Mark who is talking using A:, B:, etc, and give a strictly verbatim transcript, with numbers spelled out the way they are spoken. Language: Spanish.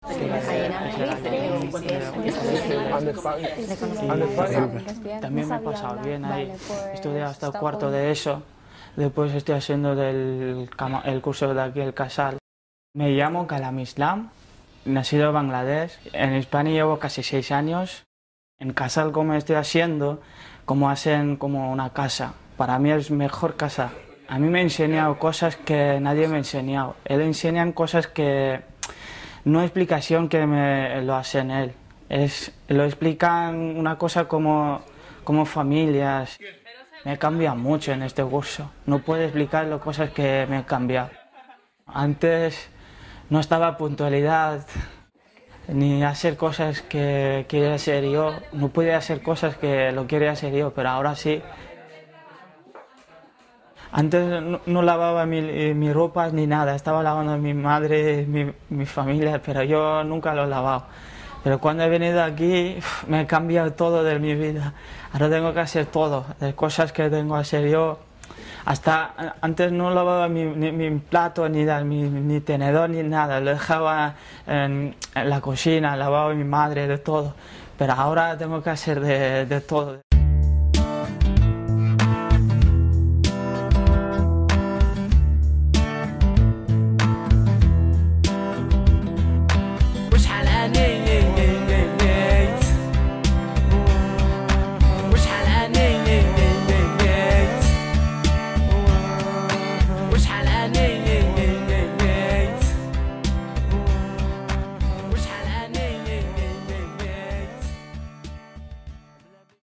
A: También me he pasado bien ahí, estudié hasta el cuarto de eso, después estoy haciendo del, el curso de aquí, el Casal. Me llamo Kalam Islam, nacido en Bangladesh, en España llevo casi seis años. En Casal, como estoy haciendo, como hacen como una casa, para mí es mejor casa. A mí me ha enseñado cosas que nadie me ha enseñado, él enseñan cosas que no hay explicación que me lo hacen él. Es, lo explican una cosa como, como familias. Me he cambiado mucho en este curso. No puedo explicar las cosas que me he cambiado. Antes no estaba puntualidad, ni hacer cosas que quería hacer yo. No podía hacer cosas que lo quería hacer yo, pero ahora sí. Antes no, no lavaba mi, mi ropa ni nada, estaba lavando mi madre, mi, mi familia, pero yo nunca lo he lavado. Pero cuando he venido aquí me he cambiado todo de mi vida. Ahora tengo que hacer todo, de cosas que tengo que hacer yo. Hasta antes no lavaba mi, ni, mi plato, ni, ni, ni tenedor, ni nada. Lo dejaba en, en la cocina, lavaba mi madre, de todo. Pero ahora tengo que hacer de, de todo.